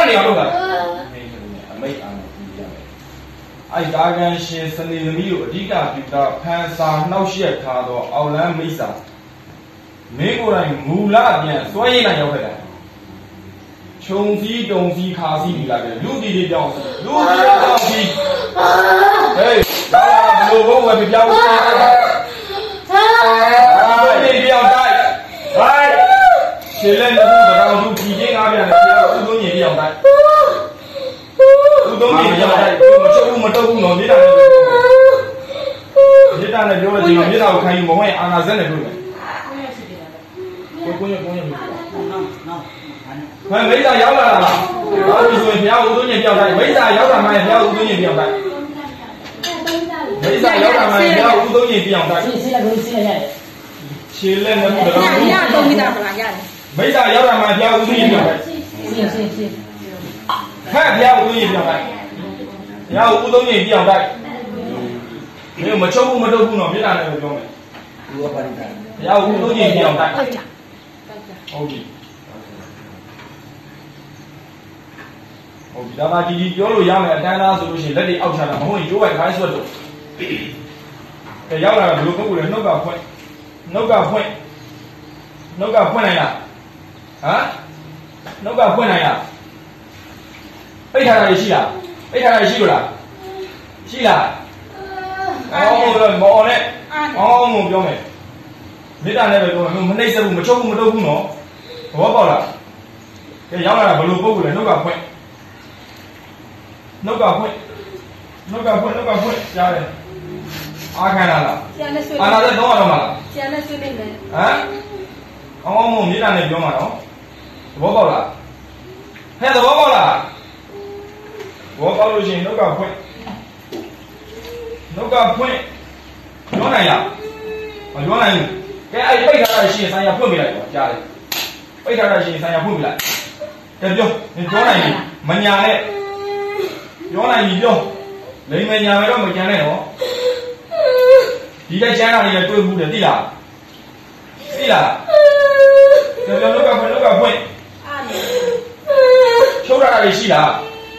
你要弄的，没安哎，大概是生意没有，这个比较盘山老些看到，奥兰没啥，美国人木那边，所以呢要回来。穷西东西卡西米那个，陆地的标识，陆地的标识，哎，那我的标识，你不要带，来，现在的路上都提前那边的，不多你不要带，不多你不要带，我们都不弄，你当然有了这个，你那我看有没有安那真的对不对？工业。哎，没啥要了啦，老子说票5多年表态，没啥要他买票5多年表态，没啥要他买票5多年表态。现在能不能？没啥要他买票5多年表态。看票5多年表态，票5多年表态。没有么超过么都不能别拿那个表没。票5多年表态。OK。ဒါမှဒီပြောလို့ရမယ်အတန်းသားဆိုလို့ရှိရင်လက်တွေအောက်ချတာမဟုတ်ရင်ကျိုးပိုက်ခိုင်းဆွတ်တော့ရောက်လာတာဘယ်လိုပုဂ္ဂိုလ်လဲနှုတ်ကဖွင့်နိုင်လားဟမ်နှုတ်ကဖွင့်နိုင်လားပိတ်ထားတာရှိလားပိတ်ထားတာရှိလို့လားရှိလားမော်နဲ့မပြောမယ်မေတ္တာနဲ့ပဲပြောမယ်မနှိမ့်ဆက်ဘူးမချုပ်ဘူးမတုပ်ဘူးနော်သဘောပေါက်လားကဲရောက်လာတာဘယ်လိုပုဂ္ဂိုလ်လဲနှုတ်ကဖွင့်နှုတ်ကဖွင့်ကြားတယ်အားခံလားအာနာသက်တော့မလားဆရာနဲ့ဆွေးနေမယ်မြေတာနဲ့ပြောမှာနော်သဘောပေါက်လားဟဲ့သဘောပေါက်လားသဘောပေါက်လို့ရှိရင်နှုတ်ကဖွင့်ပြောနိုင်လားမပြောနိုင်ဘူးကဲအဲ့ပိတ်ထားတာရှိရင်ဆိုင်ရဖွင့်ပြလိုက်တော့ကြားတယ်ပိတ်ထားတာရှိရင်ဆိုင်ရဖွင့်ပြလိုက်ကဲပြောနိုင်ပြီမညာနဲ့ပြောနိုင်ပြီပြောလိမ္မာညာမယ်တော့မကြမ်းနဲ့နော်ဒီကကျမ်းစာတွေတွေ့မှုတယ်သိလားပြောလောက်ကဖွင့်ချုပ်ရတာတွေရှိလား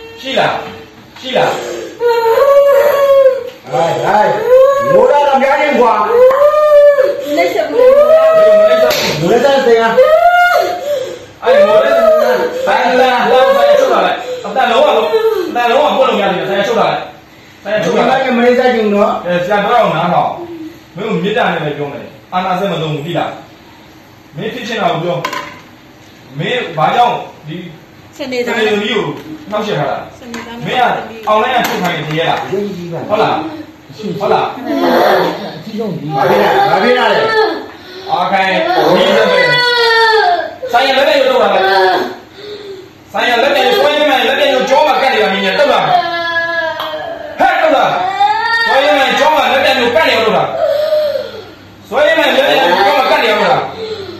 မိုးရတော့များရင်ကွာလက်ချက်ဘူးမိုးလက်တဲ့ဟာအဲ့မိုးလက်ဆိုင်လာတော့ဆိုင်ချုပ်လာလိုက်အတန်လုံးဝပို့လို့ရတယ်ဆိုင်ချုပ်လာလိုက်ဆိုင်ချုပ်လာလိုက်မလေးစားကြည့်နော်ဆရာတော်အောင်နားတော့မင်းမေတ္တာနဲ့ပဲပြောမယ်အာနာစက်မသုံးဘူးသိလားမင်းဖြစ်ချင်တာကိုပြောမင်းဘာကြောင့်ဒီစနေသားလေးကိုနှောက်ရှက်ထားတာမင်းကအောင်လိုက်ရထုတ်ခိုင်းနေရလားဟုတ်လားအကြီးဆုံးဒီဘာဖြစ်လဲအာခိုင်ဒီစက်ပဲဆိုင်ရလက်နဲ့ရုပ်တော့လာဆိုင်ရလက်နဲ့ဆွဲရမယ်လက်နဲ့ရုပ်ကြောမှာကတ်နေတာမြင်ရတော့လားဟဲ့တော့လားဆွဲရမယ်ကြောမှာလက်နဲ့ရုပ်ကတ်နေရတော့လားဆွဲရမယ်လက်နဲ့ရုပ်ကြောမှာကတ်နေရတော့လား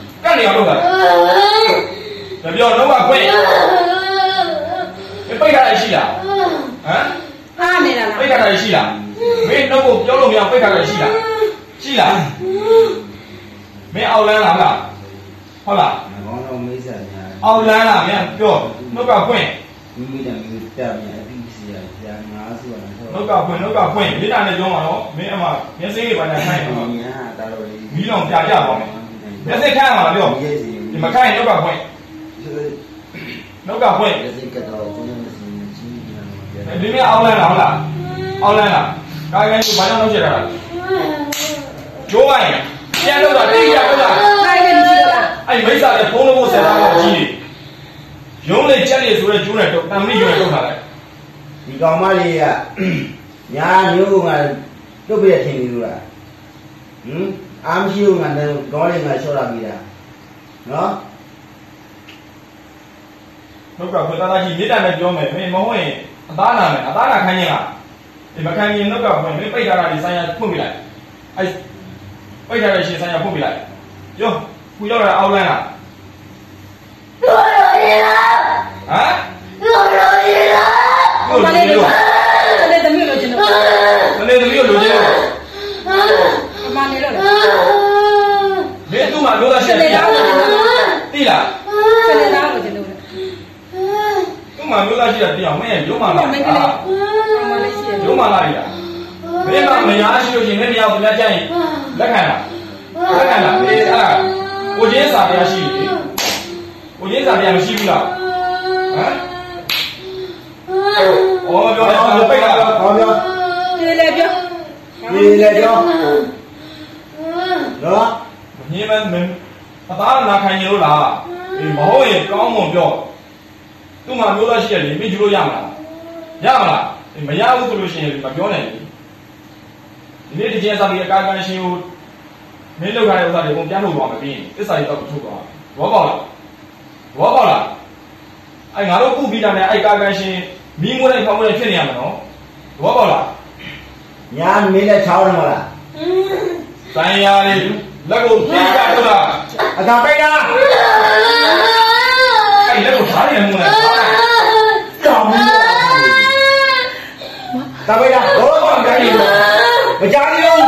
ပြောတော့ကခွင့်ပိတ်ထားရရှိလားအားနေတာလားပိတ်ထားရရှိလားမင်းတော့ပြောလို့မရပိတ်ထားရရှိလားမင်းအောက်လန်းလားဟုတ်လားကောင်းတော့မေးစားညာအောက်လန်းလားမင်းပြောနှုတ်ကဖွင့်မိတယ်တက်မြန်အပြီးစီရကြာငါဆိုတာနှုတ်ကဖွင့်မိတာနဲ့ပြောမှာတော့မင်းအမမျက်စိတွေပါညာခိုင်းတော့ညာတာတော့မီးလောင်ပြကြပါမယ်မျက်စိခိုင်းမှာပြောဒီမခိုင်းနှုတ်ကဖွင့်လက်စိတ်ကတော့ဘုန်းကြီးမရှိကြီးနေတာဒီနေ့အောက်လန်းလားဟုတ်လားအောက်လန်းလားကာယကံကိုဘာကြောင့်လုပ်ကြတာလဲကျိုးလိုက်ပြန်လို့တာတိကျလို့တာနိုင်တယ်မရှိတော့လားအဲ့မိစ္ဆာလည်းဖုံးလို့ဆက်တာတော့ကြီးရုံးလေးချက်လေးဆိုရဲကျိုးနဲ့တော့တန်မိရွယ်ထုတ်ထားလိုက်ဒီကောင်မလေးကညာမျိုးကတုတ်ပြည့်ထင်နေလို့လားအားမရှိဘူးငါလည်းခေါင်းလေးငါလျှော့လာပြီလားနော်နှုတ်ကဖွင့်သားကြီးမေတ္တာနဲ့ပြောမယ်မင်းမဟုတ်ရင်အသားနာမယ်အသားနာခိုင်းရင်လားဒီမခိုင်းရင်နှုတ်ကဖွင့်မင်းပိတ်ထားတာဒီဆိုင်ရဖွင့်ပြလိုက်အဲပိတ်ထားတဲ့ရှင်ဆိုင်ရဖွင့်ပြလိုက်ပြောခုရောက်လာအောက်လန်းလားတော်ရည်လားတော်ရည်လားတလေးသမီးလိုချင်တော့အမနေလို့မင်းသူ့မှာလို့ရှိရင်သိလားမှမျိုးသားရှိတဲ့တရားမင်းရုံးမှလာရုံးမှလာရမင်းကမရရှိလို့ရှိရင်မင်းတရားကိုလက်ကျရင်လက်ခံလားအေးအဲ့ကိုချင်းစာတရားရှိတယ်ကိုချင်းစာတရားမရှိဘူးလားဟမ်ဩပြောတယ်ပိတ်လာဟောပြောပြေလေပြောနော်မင်းမင်းအသားနာခံရလို့လားအေးမဟုတ်ရင်ကောင်းမွန်ပြောသူ့မှာမျိုးသားရှိတယ်လေမင်းယူလို့ရမလားမရဘူးဆိုလို့ရှိရင်မပြောနိုင်ဘူးဒီနေ့ဒီကျစာပြီးအကားကန်ရှင်ကိုမင်းလောက်ထားတဲ့ဥစ္စာတွေအကုန်ပြန်ထုတ်သွားမယ်ပြီးရင်သစ္စာရေးတော့ထုတ်သွားဘောပေါက်လားအဲ့ငါတို့ကုပြီးတာနဲ့အဲ့ကာကန်ရှင်မီးမွေးတဲ့ဖောက်မွေးတဲ့ဖြစ်နေရမှာနော်ဘောပေါက်လားညာမင်းလည်းချောင်းတယ်မလားဆိုင်ရာလေးလက်ကိုပြေးကြတော့လားအသာပိတ်တာအဲ့လက်ကိုထားနေမှုနဲ့တောင်းတာပိတ်တာဘောပေါက်ကြည့်လို့မကြားသေးဘူး